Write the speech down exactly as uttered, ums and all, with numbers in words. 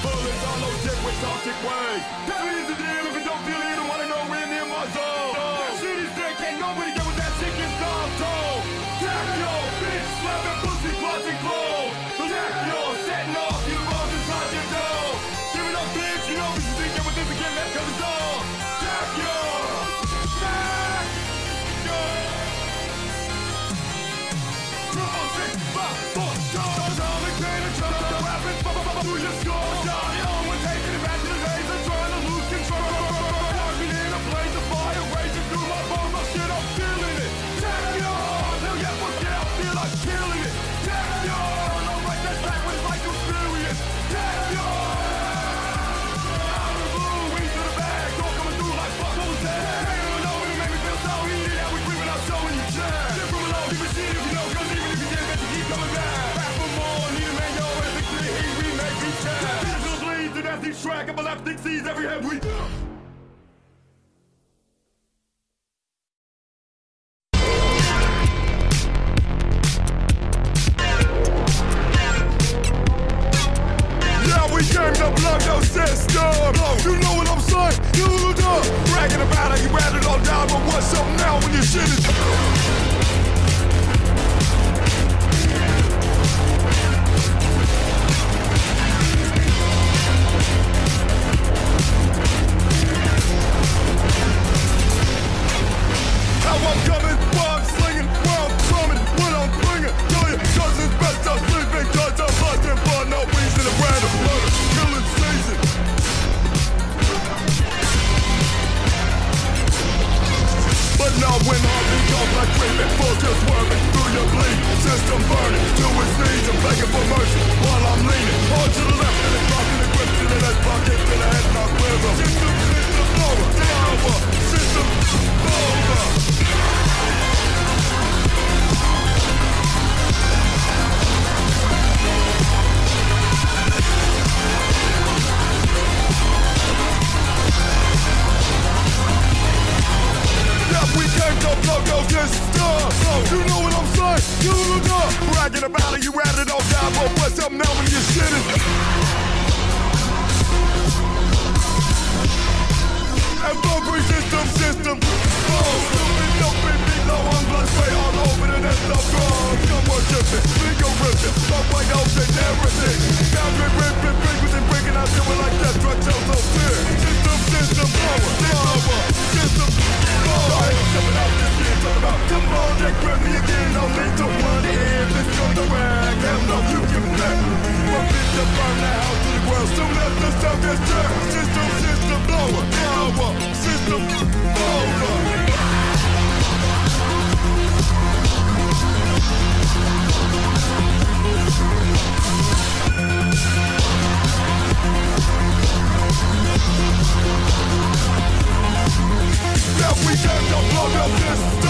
Bullets on those jet with toxic waves. That is the deal if you don't feel it, don't wanna know we're near my zone. That shit is dead, can't nobody get with that chicken dog tone. Jack yo, bitch, slapping pussy, clutching clothes. Jack yo, setting off, you wrong inside your door. Give it up, bitch, you know we should think with this again, let's come on. Jack yo, Jack yo. Triple six, five, four, atomic pain and try to rap it, through your skull. Johnny on, we're taking it back to the days of trying to lose control. Walking in a blaze of fire, raging through my bones, oh shit, I'm feeling it. Jack yo, hell yeah, fuck yeah, I feel like killing it. Jack yo, no right, that's back when it's like you're serious. Jack yo, out of the blue, we to the bag, all coming through like fuck, what was that? Hey, you know, it make me feel so heated, how we creeping out showing you Jack. Shit from below, keep it shit if you know, cause even if you didn't, bet you keep coming back. Back for more, need a man, yo, and the clear heat, we make me Jack. Digital bleeds, and that's each track, and epileptic sees every head we came to plug your system. You know what I'm saying? You know. Bragging about how you ran it all down, but what's up now when your shit is how I'm coming, while I'm slinging, while I'm coming, when I'm bringing. Tell your cousins best I'm sleeping, cause I'm busting for no reason. A random murder, killing season. But now when I become like creeping, full just swerving through your bleed. System burning to its knees and begging for mercy while I'm leaning. Hard to the left and it's rocking the grip to the left pocket to the head knock river. System, system, over, over, system, over. We came to blow your system. You know what I'm saying? You know. Bragging about it, you ran it all down, but what's up now when your shit is? And bumper system, system. Oh, stupid, stupid, beat low on blood spray all over the net of God. Come worship it, finger ripping, fuck white ocean, everything. Boundary ripping, frequency breaking out, doing like that, drug tells no fear. System, system, power, power, system. I ain't stepping out this year, talking about come on, Jack, grab me again, no need to run in, let's go to rag, hell no, you can let me. One bitch to burn the house to the ground, soon let the sound get turned. System, system, blower, power, system, over. Now we came to blow your system.